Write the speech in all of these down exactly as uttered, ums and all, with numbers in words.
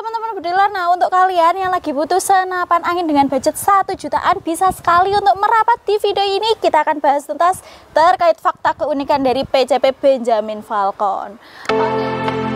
teman-teman bediler, nah untuk kalian yang lagi butuh senapan angin dengan budget satu jutaan, bisa sekali untuk merapat di video ini. Kita akan bahas tuntas terkait fakta keunikan dari P C P Benjamin Falcon. Oke.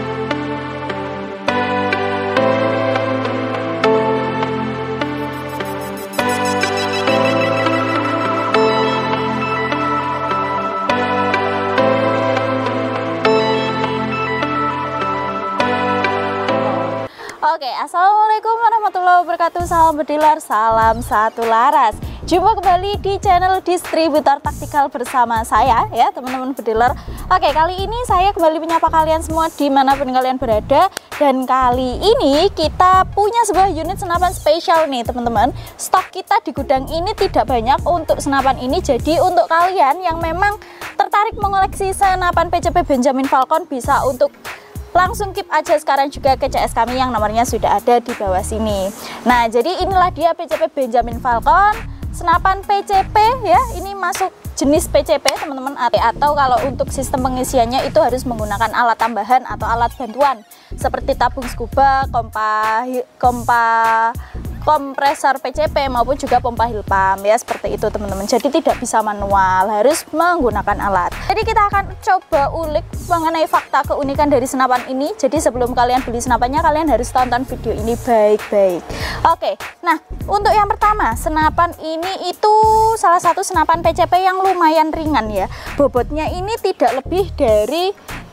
Oke, assalamualaikum warahmatullahi wabarakatuh. Salam bediler, salam satu laras. Jumpa kembali di channel distributor taktikal bersama saya ya teman-teman bediler. Oke, kali ini saya kembali menyapa kalian semua dimanapun kalian berada. Dan kali ini kita punya sebuah unit senapan spesial nih teman-teman. Stok kita di gudang ini tidak banyak untuk senapan ini. Jadi untuk kalian yang memang tertarik mengoleksi senapan P C P Benjamin Falcon, bisa untuk langsung keep aja sekarang juga ke C S kami yang nomornya sudah ada di bawah sini. Nah, jadi inilah dia P C P Benjamin Falcon, senapan P C P ya. Ini masuk jenis P C P teman-teman, atau kalau untuk sistem pengisiannya itu harus menggunakan alat tambahan atau alat bantuan seperti tabung scuba, kompa kompa kompresor P C P maupun juga pompa heal pump ya, seperti itu teman-teman. Jadi tidak bisa manual, harus menggunakan alat. Jadi kita akan coba ulik mengenai fakta keunikan dari senapan ini. Jadi sebelum kalian beli senapannya, kalian harus tonton video ini baik-baik. Oke, nah untuk yang pertama, senapan ini itu salah satu senapan P C P yang lumayan ringan ya. Bobotnya ini tidak lebih dari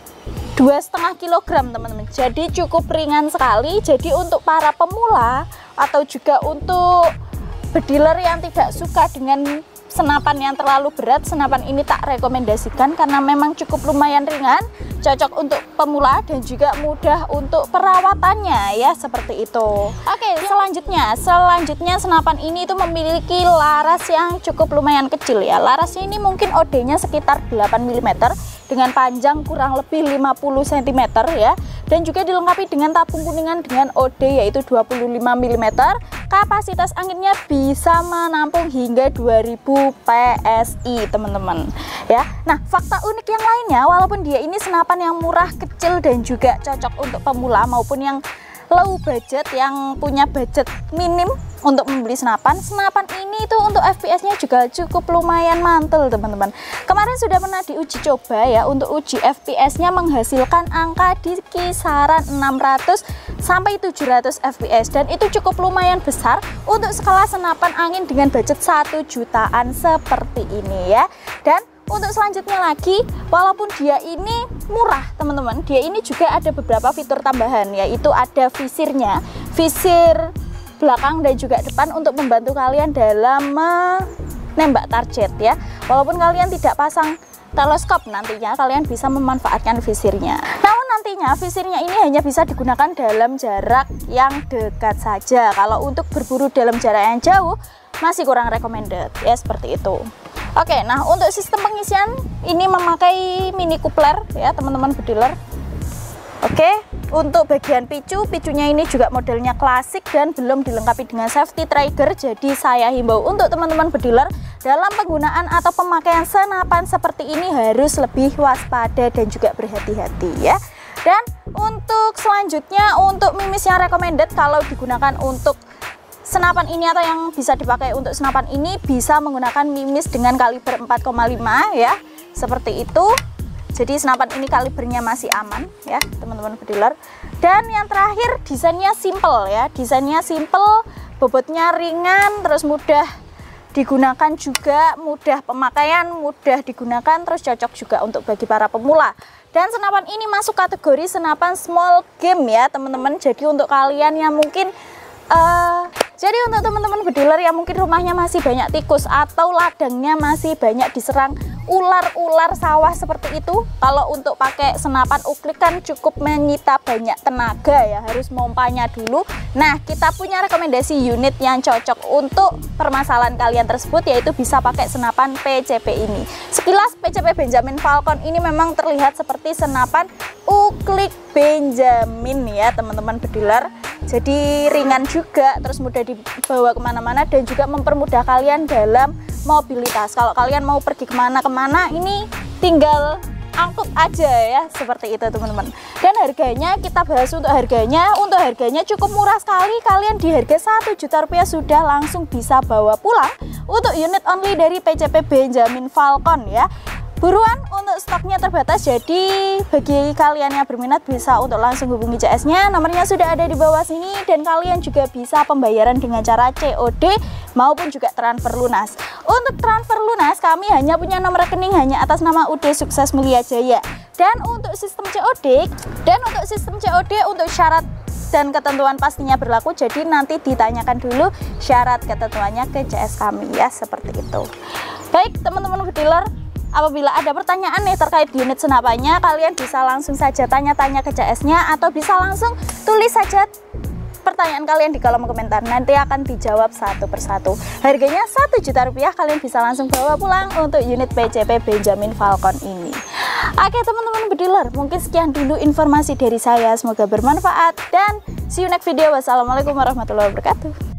dua setengah kilogram teman-teman. Jadi cukup ringan sekali. Jadi untuk para pemula atau juga untuk bediler yang tidak suka dengan senapan yang terlalu berat, senapan ini tak rekomendasikan karena memang cukup lumayan ringan, cocok untuk pemula dan juga mudah untuk perawatannya ya, seperti itu. Oke, selanjutnya selanjutnya senapan ini itu memiliki laras yang cukup lumayan kecil ya. Larasnya ini mungkin O D-nya sekitar delapan milimeter dengan panjang kurang lebih lima puluh sentimeter ya, dan juga dilengkapi dengan tabung kuningan dengan O D yaitu dua puluh lima milimeter. Kapasitas anginnya bisa menampung hingga dua ribu P S I teman-teman ya. Nah, fakta unik yang lainnya, walaupun dia ini senapan yang murah, kecil dan juga cocok untuk pemula maupun yang low budget, yang punya budget minim untuk membeli senapan, senapan ini itu untuk F P S-nya juga cukup lumayan mantul teman-teman. Kemarin sudah pernah diuji coba ya, untuk uji F P S-nya menghasilkan angka di kisaran enam ratus sampai tujuh ratus F P S, dan itu cukup lumayan besar untuk skala senapan angin dengan budget satu jutaan seperti ini ya. Dan untuk selanjutnya lagi, walaupun dia ini murah teman-teman, dia ini juga ada beberapa fitur tambahan, yaitu ada visirnya, visir belakang dan juga depan untuk membantu kalian dalam menembak target ya. Walaupun kalian tidak pasang teleskop, nantinya kalian bisa memanfaatkan visirnya. Namun nantinya visirnya ini hanya bisa digunakan dalam jarak yang dekat saja. Kalau untuk berburu dalam jarak yang jauh masih kurang recommended ya, seperti itu. Oke, nah untuk sistem pengisian ini memakai mini coupler ya teman-teman bediler. Oke, untuk bagian picu, picunya ini juga modelnya klasik dan belum dilengkapi dengan safety trigger. Jadi saya himbau untuk teman-teman bediler dalam penggunaan atau pemakaian senapan seperti ini harus lebih waspada dan juga berhati-hati ya. Dan untuk selanjutnya, untuk mimis yang recommended kalau digunakan untuk senapan ini atau yang bisa dipakai untuk senapan ini, bisa menggunakan mimis dengan kaliber empat koma lima ya, seperti itu. Jadi senapan ini kalibernya masih aman ya teman-teman bediler. Dan yang terakhir, desainnya simple ya, desainnya simple, bobotnya ringan, terus mudah digunakan juga, mudah pemakaian, mudah digunakan, terus cocok juga untuk bagi para pemula. Dan senapan ini masuk kategori senapan small game ya teman-teman. Jadi untuk kalian yang mungkin Uh, jadi untuk teman-teman bediler yang mungkin rumahnya masih banyak tikus atau ladangnya masih banyak diserang ular-ular sawah seperti itu, kalau untuk pakai senapan uklik kan cukup menyita banyak tenaga ya, harus mompanya dulu. Nah, kita punya rekomendasi unit yang cocok untuk permasalahan kalian tersebut, yaitu bisa pakai senapan P C P ini. Sekilas P C P Benjamin Falcon ini memang terlihat seperti senapan uklik Benjamin ya teman-teman bediler. Jadi ringan juga, terus mudah dibawa kemana-mana dan juga mempermudah kalian dalam mobilitas. Kalau kalian mau pergi kemana-kemana, ini tinggal angkut aja ya, seperti itu teman-teman. Dan harganya kita bahas untuk harganya. Untuk harganya cukup murah sekali, kalian di harga satu juta rupiah sudah langsung bisa bawa pulang untuk unit only dari P C P Benjamin Falcon ya. Buruan, untuk stoknya terbatas, jadi bagi kalian yang berminat bisa untuk langsung hubungi C S-nya. Nomornya sudah ada di bawah sini, dan kalian juga bisa pembayaran dengan cara C O D maupun juga transfer lunas. Untuk transfer lunas kami hanya punya nomor rekening hanya atas nama U D Sukses Mulia Jaya. Dan untuk sistem C O D, dan untuk sistem C O D untuk syarat dan ketentuan pastinya berlaku, jadi nanti ditanyakan dulu syarat ketentuannya ke C S kami ya, seperti itu. Baik teman-teman bediler, apabila ada pertanyaan nih terkait unit senapannya, kalian bisa langsung saja tanya-tanya ke C S-nya atau bisa langsung tulis saja pertanyaan kalian di kolom komentar. Nanti akan dijawab satu persatu. Harganya satu juta rupiah, kalian bisa langsung bawa pulang untuk unit P C P Benjamin Falcon ini. Oke teman-teman bediler, mungkin sekian dulu informasi dari saya. Semoga bermanfaat dan see you next video. Wassalamualaikum warahmatullahi wabarakatuh.